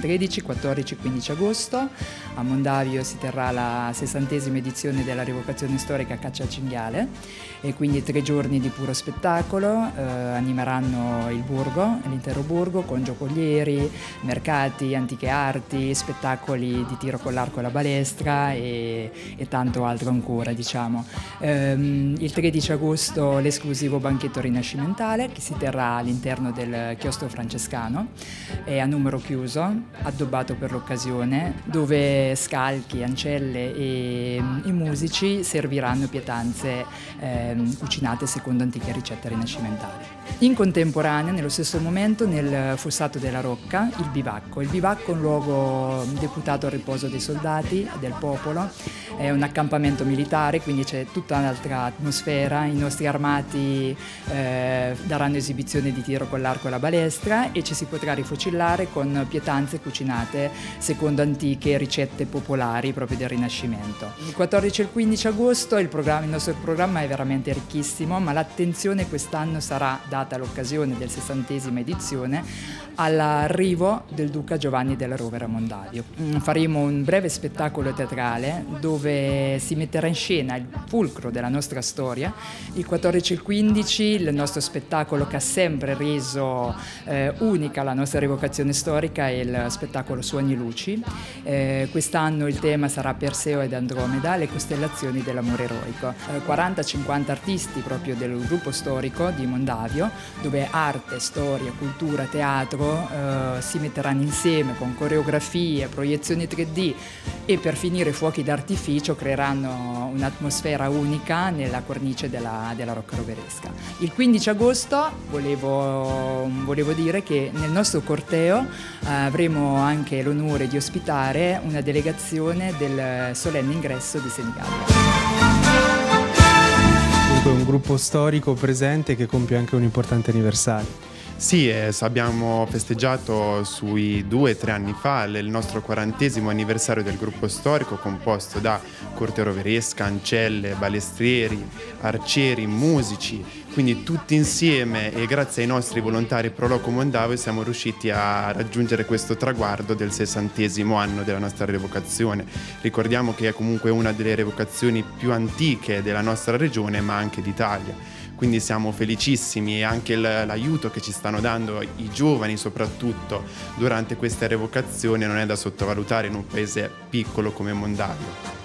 13, 14 e 15 agosto. A Mondavio si terrà la 60ª edizione della rievocazione storica Caccia al Cinghiale e quindi 3 giorni di puro spettacolo, animeranno il borgo, l'intero borgo, con giocolieri, mercati, antiche arti, spettacoli di tiro con l'arco e la balestra e tanto altro ancora, diciamo. Il 13 agosto l'esclusivo banchetto rinascimentale che si terrà all'interno del chiostro francescano, è a numero chiuso, addobbato per l'occasione, dove scalchi, ancelle e i musici serviranno pietanze cucinate secondo antiche ricette rinascimentali. In contemporanea, nello stesso momento, nel Fossato della Rocca, il bivacco. Il bivacco è un luogo deputato al riposo dei soldati, del popolo, è un accampamento militare, quindi c'è tutta un'altra atmosfera. I nostri armati daranno esibizione di tiro con l'arco e la balestra e ci si potrà rifocillare con pietanze cucinate secondo antiche ricette popolari proprio del Rinascimento. Il 14 e il 15 agosto il nostro programma è veramente ricchissimo, ma l'attenzione quest'anno sarà data l'occasione del 60ª edizione all'arrivo del Duca Giovanni della Rovere a Mondavio. Faremo un breve spettacolo teatrale dove si metterà in scena il fulcro della nostra storia. Il 14 e il 15 il nostro spettacolo che ha sempre reso unica la nostra rievocazione storica è il spettacolo Suoni Luci. Quest'anno il tema sarà Perseo ed Andromeda, le costellazioni dell'amore eroico. 40-50 artisti proprio del gruppo storico di Mondavio, dove arte, storia, cultura, teatro si metteranno insieme con coreografie, proiezioni 3D e per finire fuochi d'artificio creeranno un'atmosfera unica nella cornice della Rocca Roveresca. Il 15 agosto volevo dire che nel nostro corteo avremo anche l'onore di ospitare una delegazione del solenne ingresso di Senigallia. Dunque un gruppo storico presente che compie anche un importante anniversario. Sì, abbiamo festeggiato sui 2-3 anni fa il nostro 40° anniversario del gruppo storico, composto da corte roveresca, ancelle, balestrieri, arcieri, musici, quindi tutti insieme e grazie ai nostri volontari Pro Loco Mondavio siamo riusciti a raggiungere questo traguardo del 60° anno della nostra rievocazione. Ricordiamo che è comunque una delle rievocazioni più antiche della nostra regione ma anche d'Italia. Quindi siamo felicissimi e anche l'aiuto che ci stanno dando i giovani soprattutto durante questa rievocazione non è da sottovalutare in un paese piccolo come Mondavio.